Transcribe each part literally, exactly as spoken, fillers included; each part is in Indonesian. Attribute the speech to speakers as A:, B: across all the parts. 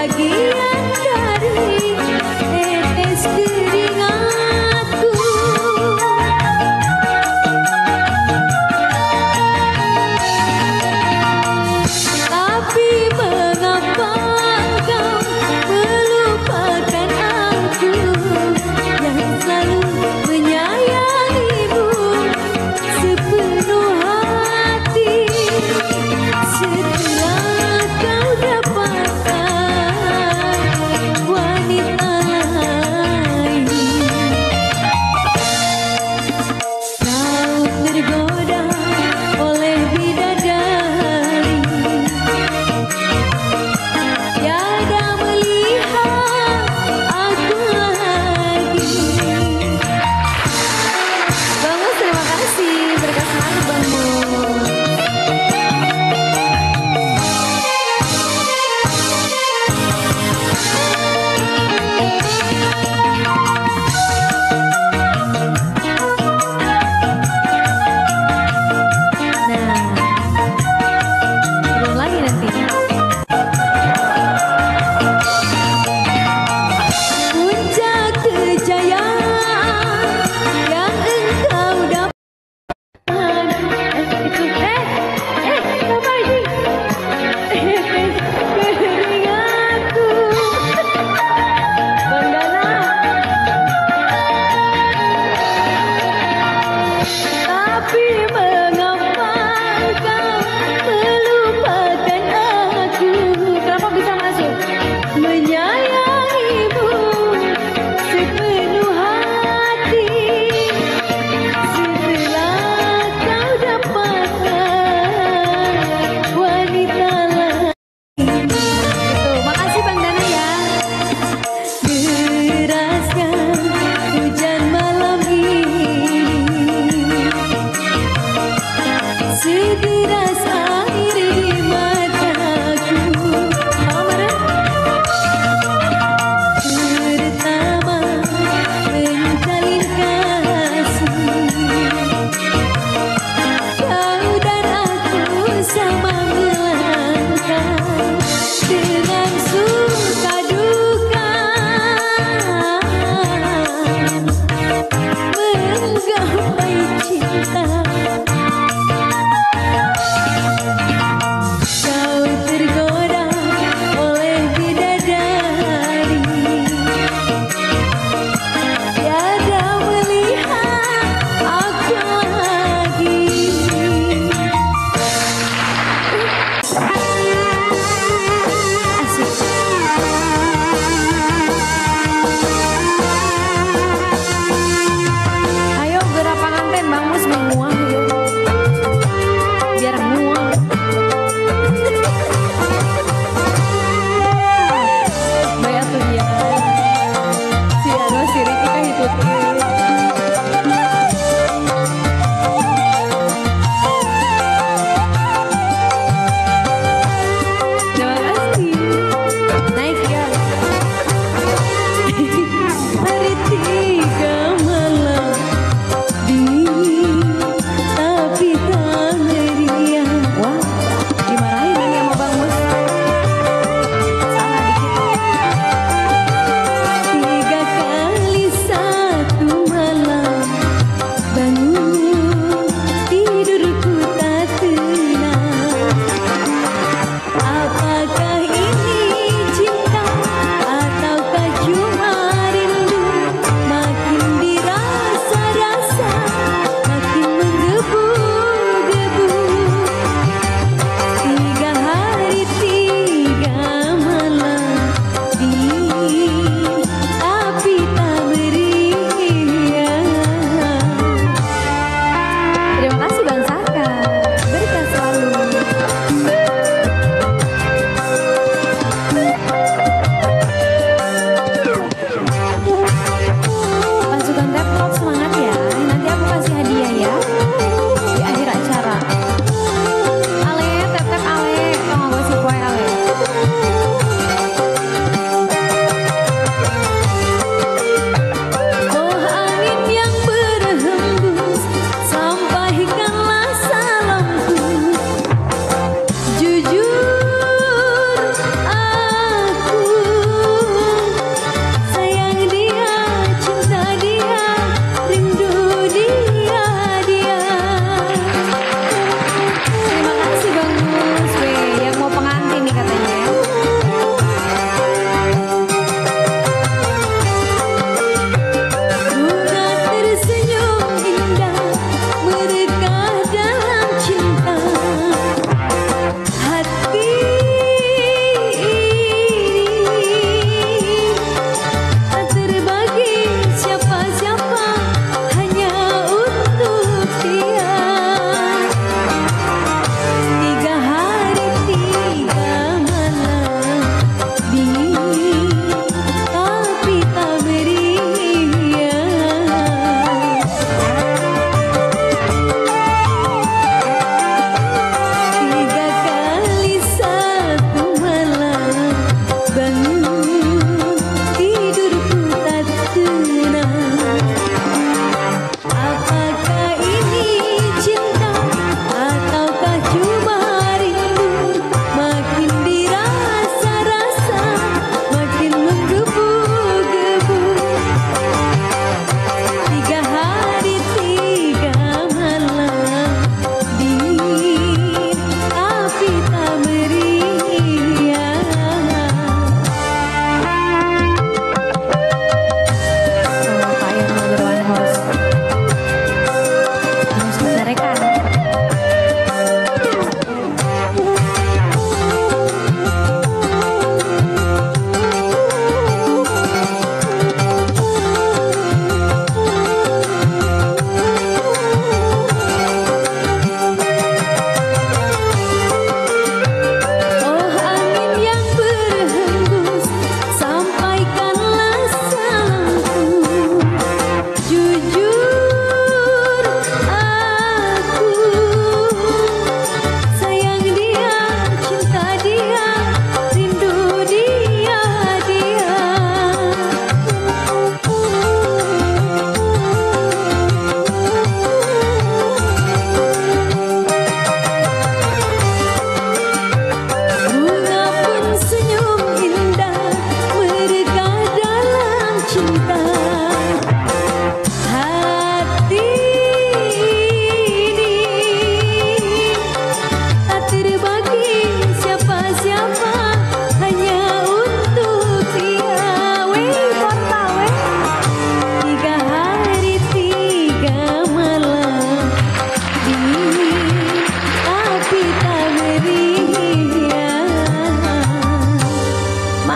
A: bagian dari tetes keringatku. Tapi mengapa kau melupakan aku yang selalu menyayangimu sepenuh hati. Setelah kau dapatkan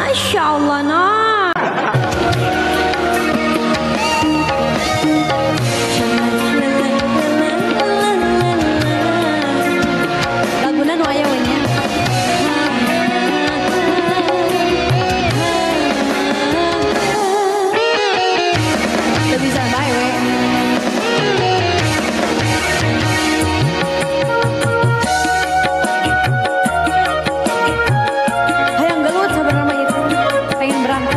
A: Masya Allah nah. Laguna nu aya we nya. Teu bisa bae we. Hayang gelut sabar nama itu. Pengen berangkat.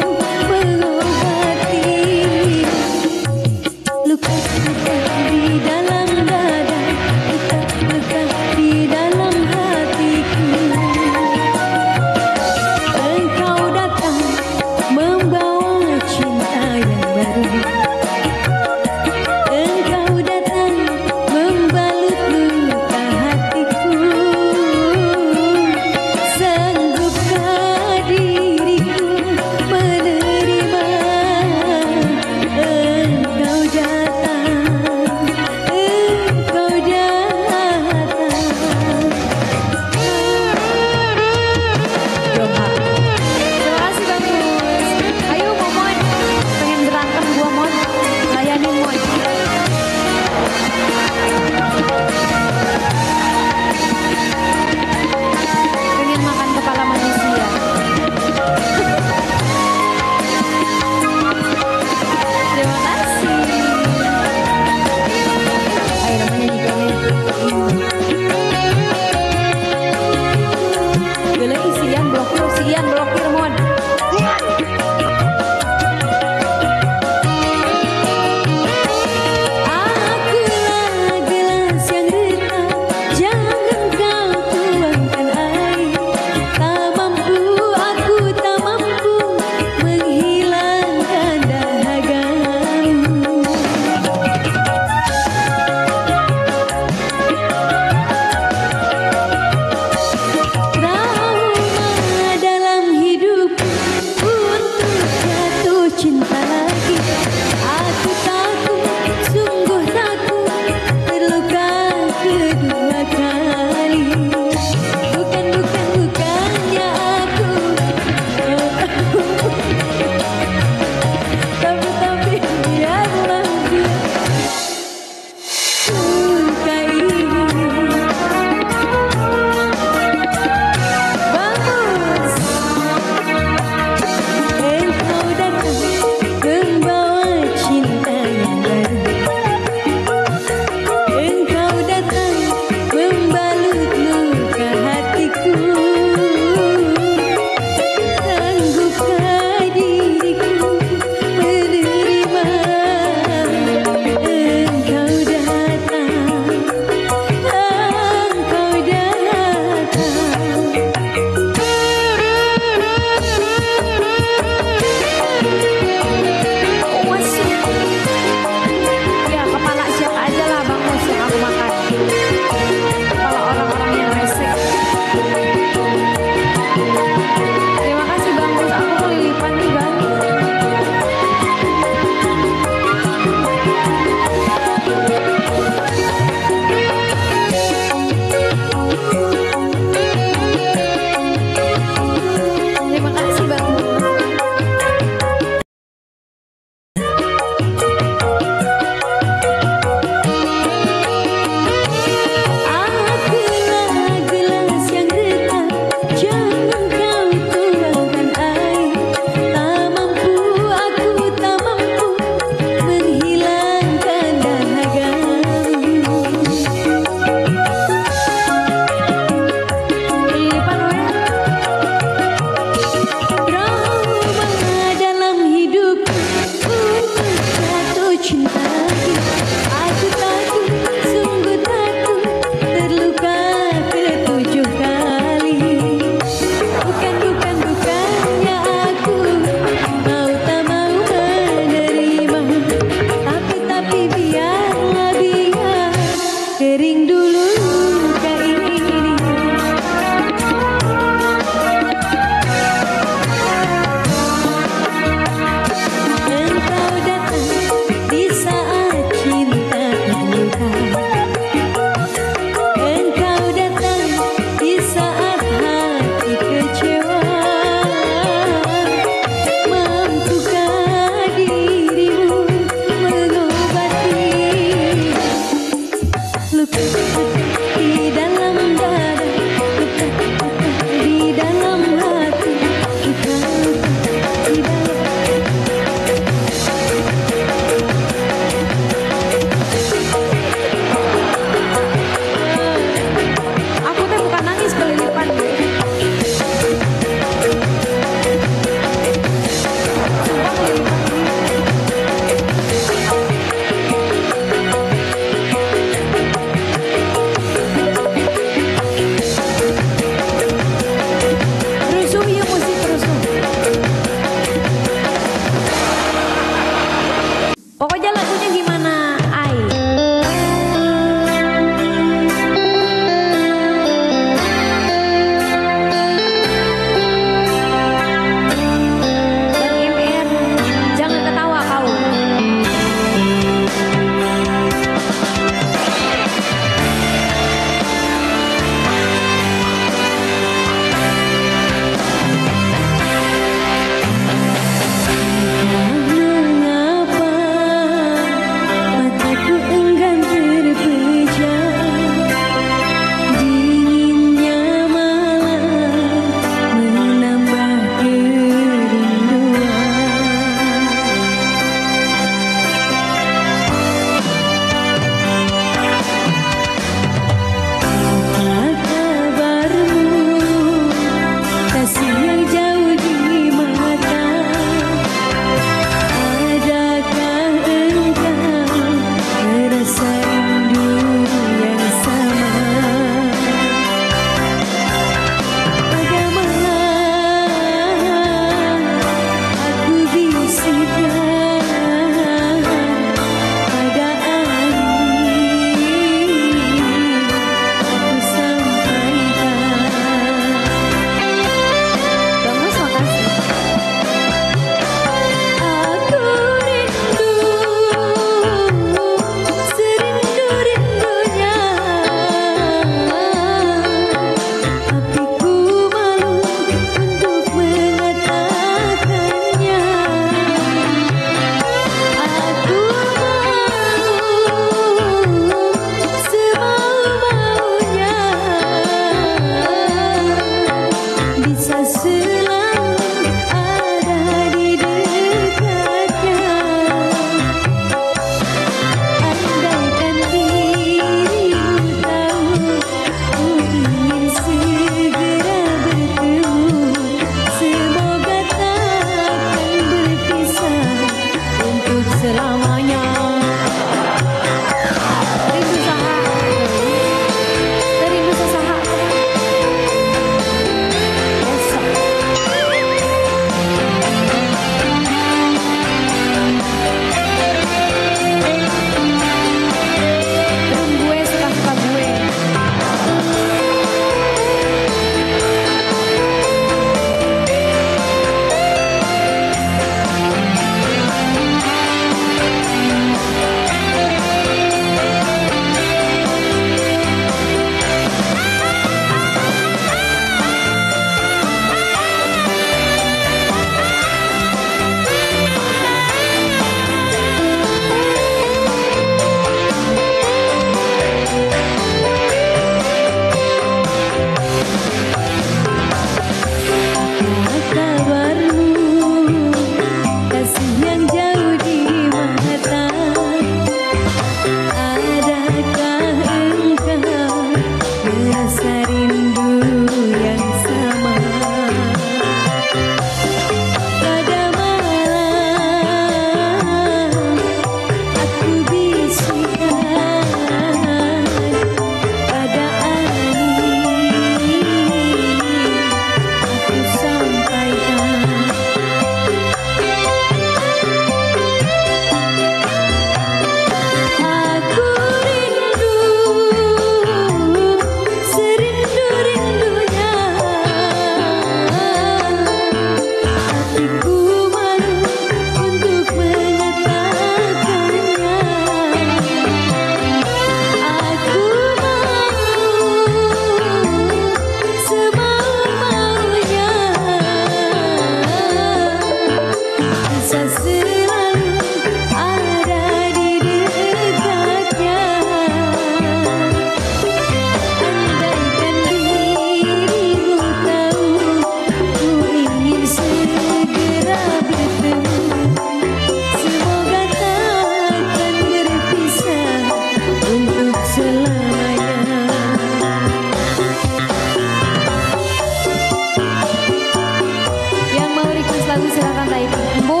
A: silakan naik. Bu.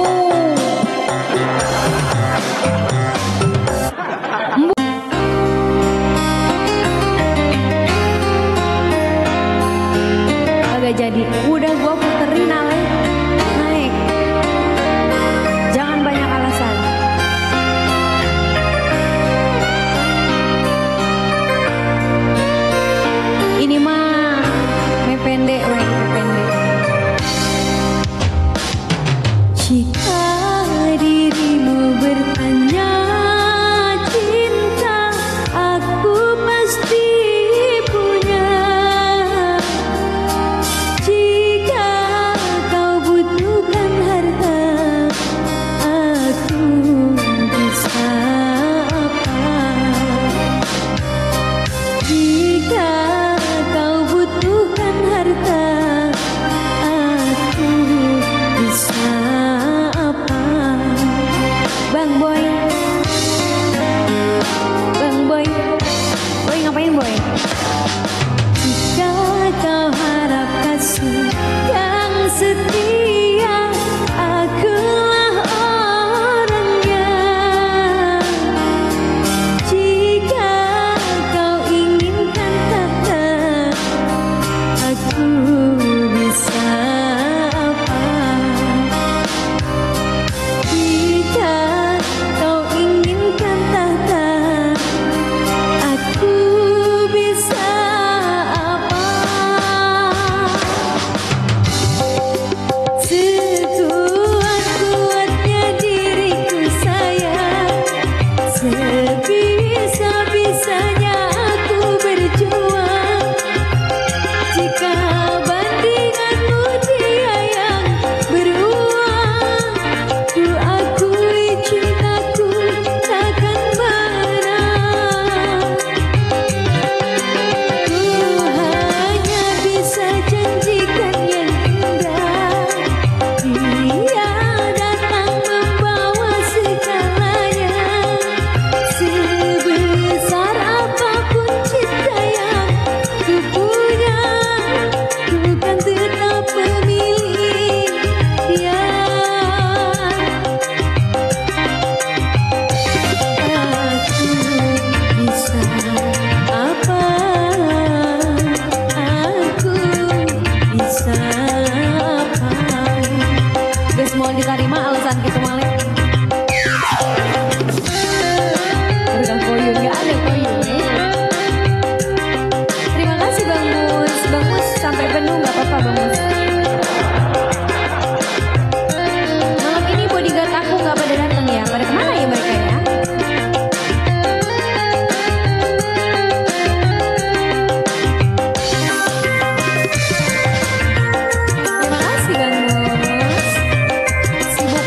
A: Agak jadi. Udah gua puterin Ale. Naik. Jangan banyak alasan. Ini mah me pendek we, me pendek. Jika dirimu bertanya cinta, aku pasti punya. Jika kau butuhkan harta, aku bisa apa. Jika kau butuhkan harta, aku bisa apa. Bang Boy, Bang Boy, Boy ngapain Boy? Jika kau harap kasih yang setia, akulah orangnya. Jika kau inginkan kata, aku bisa apa. Jika kau inginkan tahta, aku bisa apa. Sekuat-kuatnya diriku sayang, sebisa-bisanya aku berjuang. Jika bandinganmu dia yang beruang, ku akui cintaku takkan menang. Ku hanya bisa janjikan yang indah, dia datang membawa segalanya. Sebesar apapun cinta yang ku punya, ku kan tetap memilih dia. Aku bisa apa? Aku bisa apa? Guys, mau diterima alasan gitu Malik. Udah koyun, gak ada koyun. Terima kasih Bang Mus. Bang Mus sampai penuh gak apa-apa Bang Mus. Malam ini bodyguard aku gak pada datang ya. Pada kemana ya mereka ya? Terima kasih Bang Mus. Sibuk.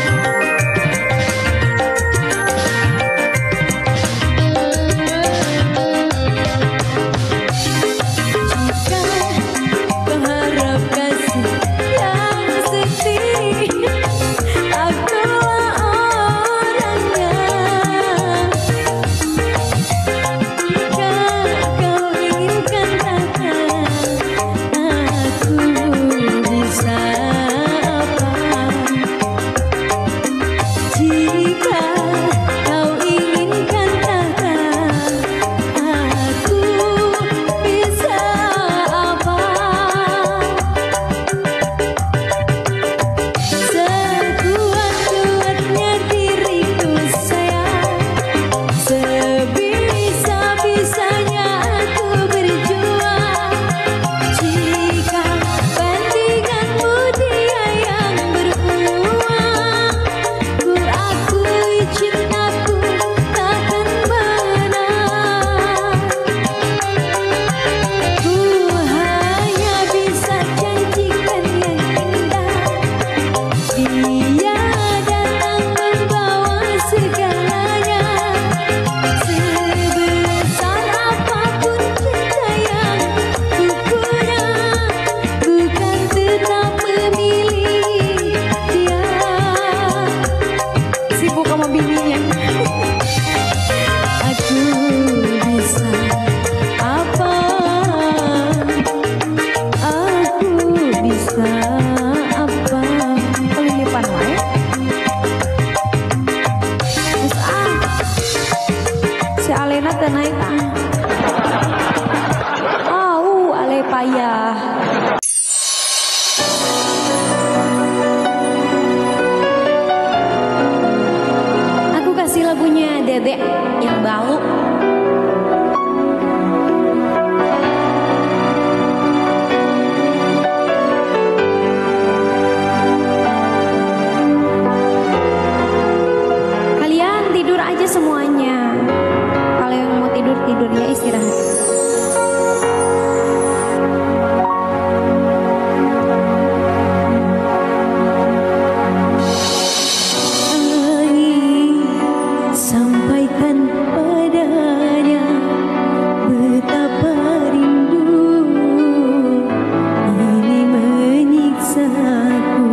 A: Kelilipan naik ah. Oh, ale payah. Aku kasih lagunya Dedek yang baru. Tidur aja semuanya. Kalau yang mau tidur, tidur ya, istirahat.
B: Angin sampaikan padanya betapa rindu ini menyiksaku.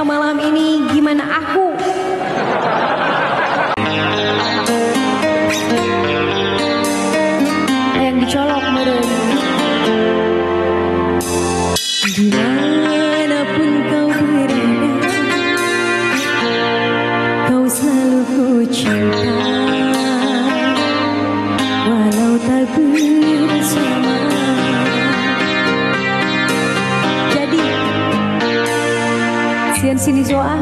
A: malam ini gimana aku? Yang dicolok meren.
B: Dimanapun kau berada, kau selalu ku cinta, walau tak bersama.
A: Jadi sian sini soa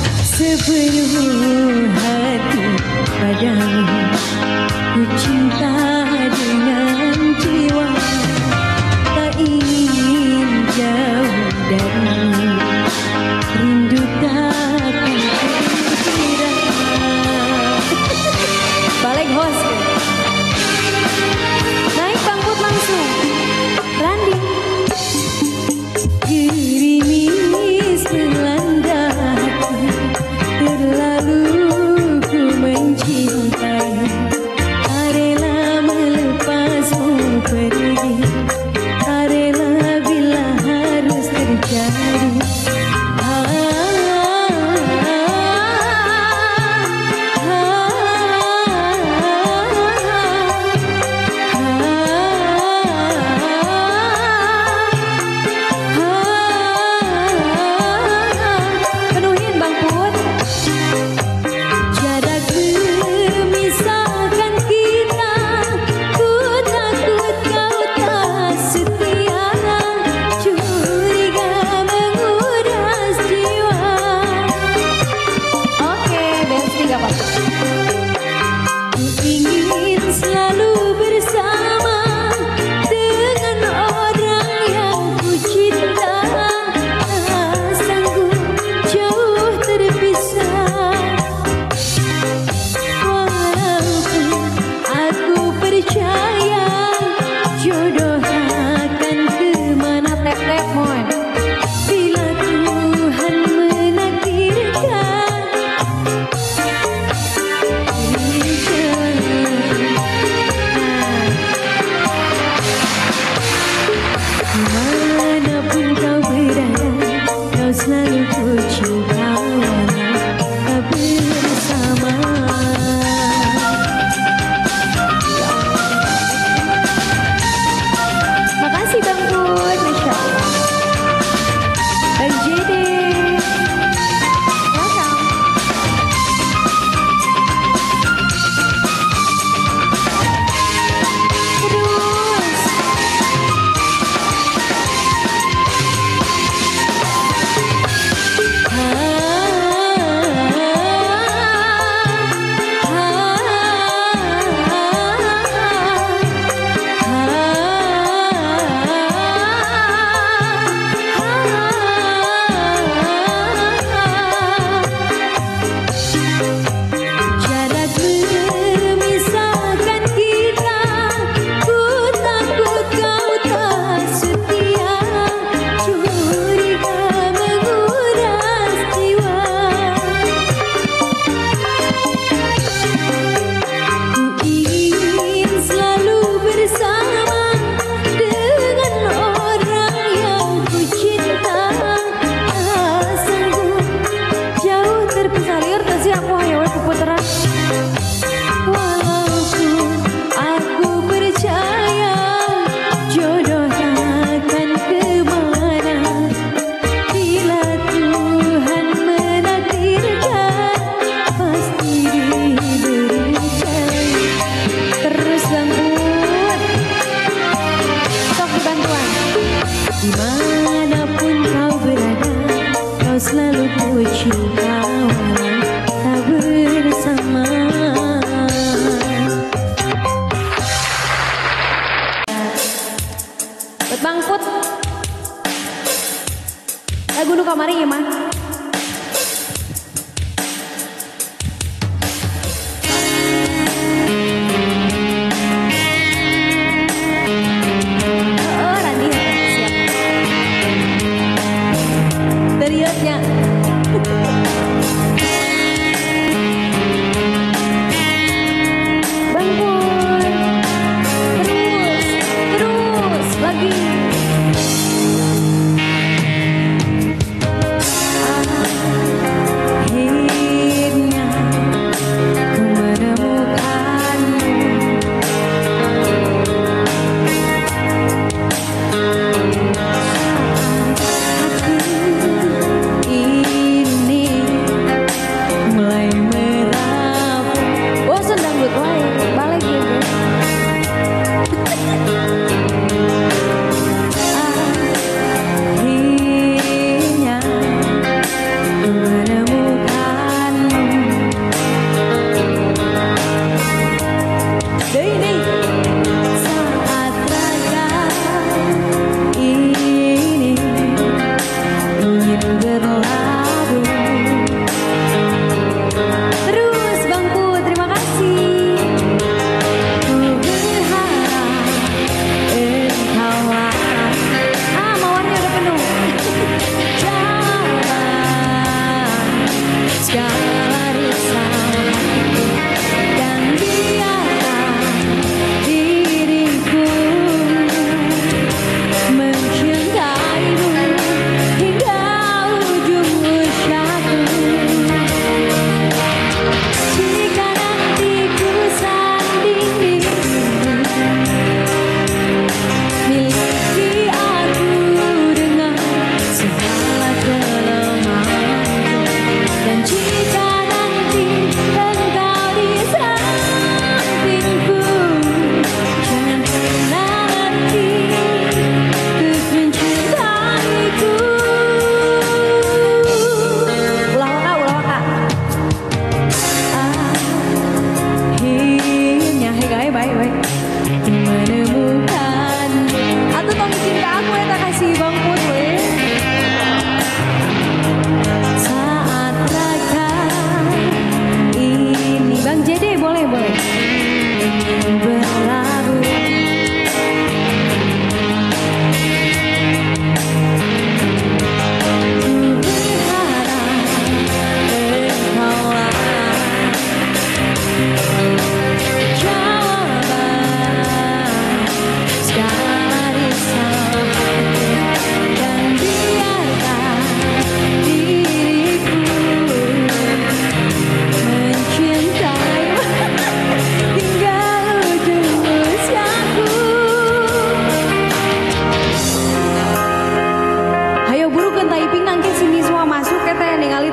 B: sepenuh hati padamu, ku cinta dengan jiwa, tak ingin jauh darimu, rindu takkan terkira.
A: balik host. Naik bangkut langsung. Randi.
B: Gerimis melanda hati, terlalu ku mencintai, tak rela melepasmu pergi, tak rela bila harus terjadi.
A: Penuhin bangkut.
B: Jarak memisahkan kita, ku takut kau tak setia, curiga menguras jiwa.
A: Oke, dance tiga apa?
B: Ku ingin selalu bersama dengan orang yang ku cinta, tak sanggup jauh terpisah. Walaupun aku percaya jodoh akan kemana,
A: Tep-tep mohon.
B: bila Tuhan menakdirkan. Dimanapun kau berada, kau selalu ku cinta, walau tak bersama.
A: Makasih bangkut, Masya Allah. Bang J D. Welcome. Terus.
B: Jarak memisahkan kita, ku takut kau tak setia, curiga menguras jiwa. Ku ingin selalu bersama dengan orang yang ku cinta, tak sanggup jauh terpisah.
A: Liar tak sih aku hanya wae puputaran.
B: Walaupun aku percaya jodoh takkan kemana, bila Tuhan menakdirkan pasti diberikan.
A: Terus bangkut. Sok dibantuan.
B: Dimanapun kau berada, kau selalu ku cinta, walau tak bersama.
A: Buat bangkut. Lagu nu kamari ya mah. Oh, Randi siap. Teriaknya. Bangkut. Terus, terus lagi.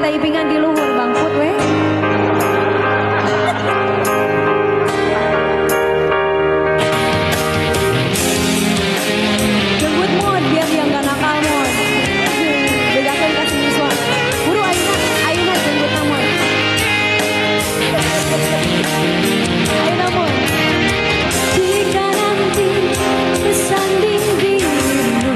A: taipingan di luhur Bang Put weh. Jemput mod biar dia nggak nakal mod. Bedakan kasih miswa. Buru Aina, Aina jemput mod. Aina mod. Jika nanti bersanding dirimu,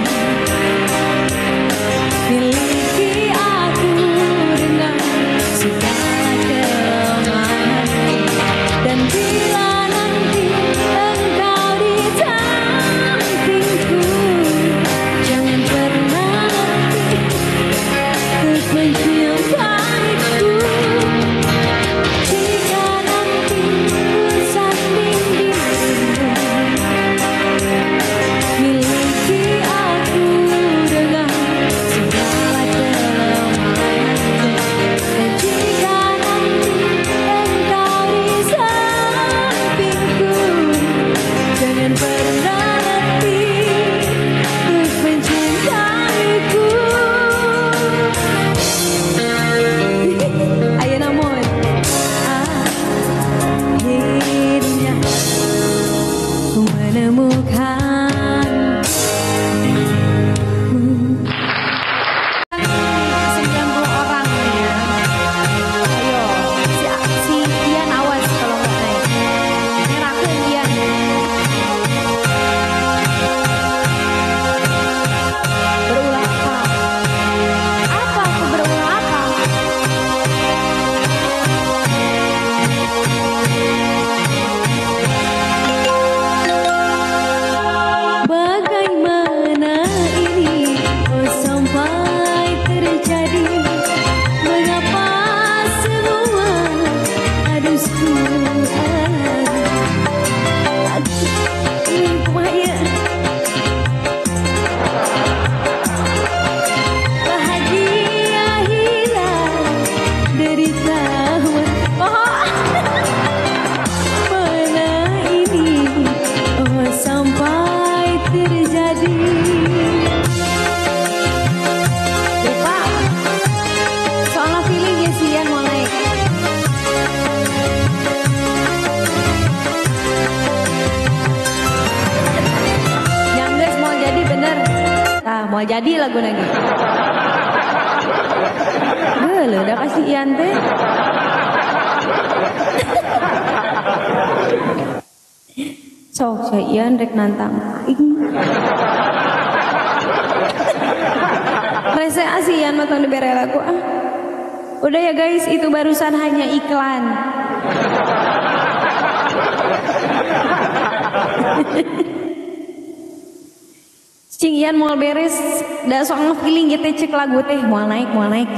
A: miliki aku dengan segala kelemahanku. Dan bila nanti engkau di sampingku, jangan pernah untuk mencintaiku. Jika nanti bersanding dirimu, miliki aku dengan segala kelemahanku. Dan jika nanti engkau di sampingku, jangan pernah letih untuk mencintaiku. Ayo namun akhirnya ku menemukan sembilan puluh orang ya. Ayo si, si Ian awas kalau nggak naik. Nyerahkan Ian. Berulang apa? Apa aku berulang apa? Bagaimana ini oh sampai terjadi? Mengapa semua harus ku alami? Ini kumaya bahagia hilang derita. Oh, mana ini oh sampai terjadi? Lupa soalnya feeling ya sih Ian mau naik. Yang guys mau jadi bener. Nah mau jadi lagu lagi. Gele udah kasih Ian teh. Sok saya Ian rek nantang aing. Rese asian matang dibere lagu ah. Udah ya guys, itu barusan hanya iklan. Cing Ian mau beres, da soalnya feeling gitu cek lagu teh mau naik mau naik.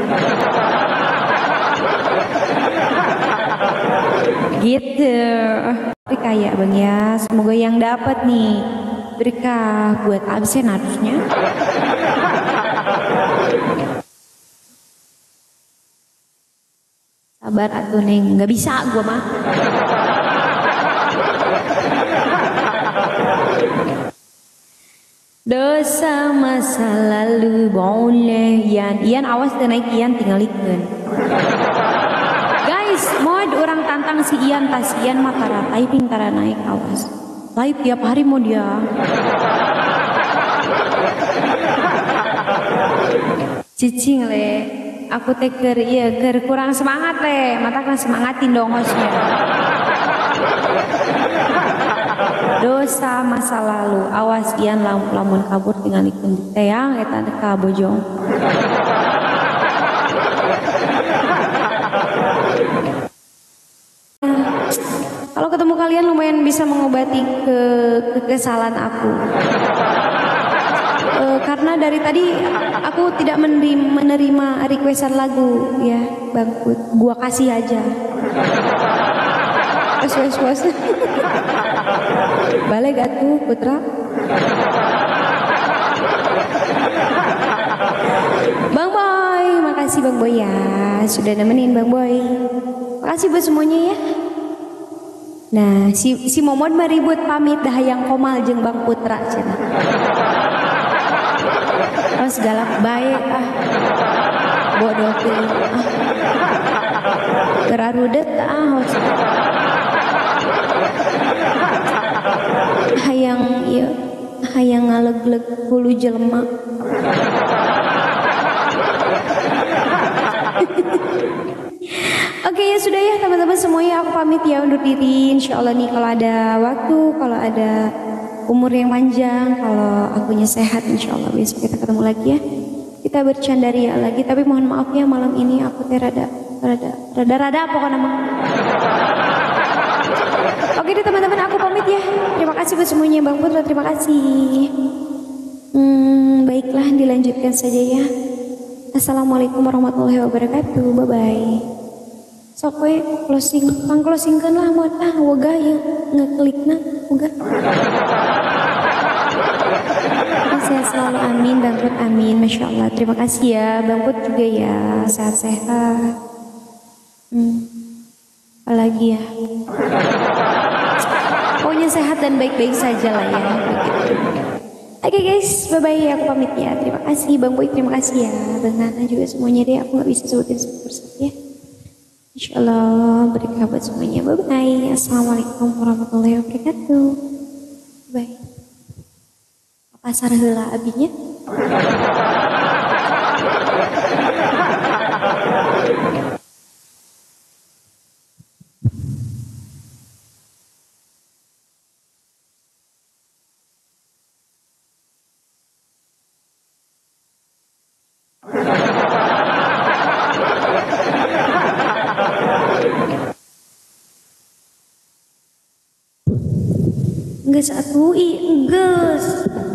A: Gitu. Tapi kayak bang ya, semoga yang dapat nih berkah buat absen harusnya. Sabar atuh neng, nggak bisa gua mah. Dosa masa lalu boleh Ian, Ian awas deh naik Ian tinggal ikut. Guys, mau orang tantang si Ian tas Ian mah tara typing tara naik awas. Live tiap hari mau dia. Cicing le, aku teker iya ker kurang semangat le, mata kan semangatin dong hostnya. Dosa masa lalu, awas Ian lam, lamun kabur tinggal ikut teyang eta ka bojong. Kalau ketemu kalian lumayan bisa mengobati ke kekesalan aku. E, karena dari tadi aku tidak menerima, menerima requestan lagu ya, Bang Put. Gua kasih aja. Wes wes wes. Balik gak tuh Putra? Bang Boy, makasih Bang Boy ya sudah nemenin Bang Boy. Makasih buat semuanya ya. Nah, si si Momod mah ribut pamit dah yang komal jeung Bang Putra cenah. Oh segala baik ah. bodoh teh. Gerarudet ah host. Hayang ieu hayang ngalegleg hulu jelema. Oke ya sudah ya teman-teman semuanya, aku pamit ya undur diri. Insya Allah nih kalau ada waktu, kalau ada umur yang panjang, kalau akunya sehat, insya Allah besok kita ketemu lagi ya. Kita bercandaria lagi, tapi mohon maaf ya malam ini aku teh rada rada rada rada pokoknya mah. Oke deh teman-teman, aku pamit ya. Terima kasih buat semuanya, Bang Putra, terima kasih. Hmm, baiklah dilanjutkan saja ya. Assalamualaikum warahmatullahi wabarakatuh. Bye bye. Sok we closing, pang closingkeun lah mod ah woga yang ngeklikna woga. Sehat selalu amin Bang Put, amin. Masya Allah, terima kasih ya Bang Put juga ya, sehat-sehat. Hmm. Apalagi ya, pokoknya sehat dan baik-baik saja lah ya begitu. Oke guys, bye bye, aku pamit ya. Terima kasih Bang Boy, terima kasih ya Bang Nana juga semuanya deh, aku gak bisa sebutin satu-satu ya. Insya Allah berkah buat semuanya. Bye bye. Assalamualaikum warahmatullahi wabarakatuh. Bye. Pasar heula abinya. Geus atuh i geus.